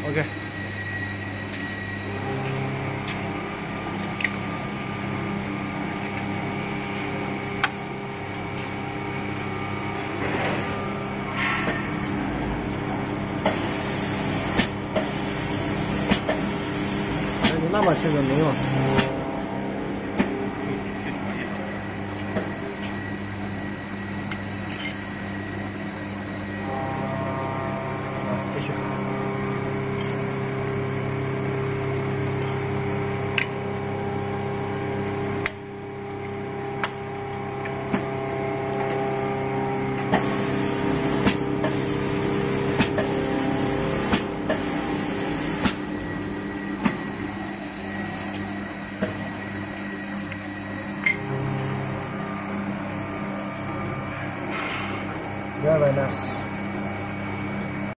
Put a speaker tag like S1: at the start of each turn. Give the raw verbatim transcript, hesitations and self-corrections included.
S1: OK。哎，你那么轻的没用。继续。Very nice.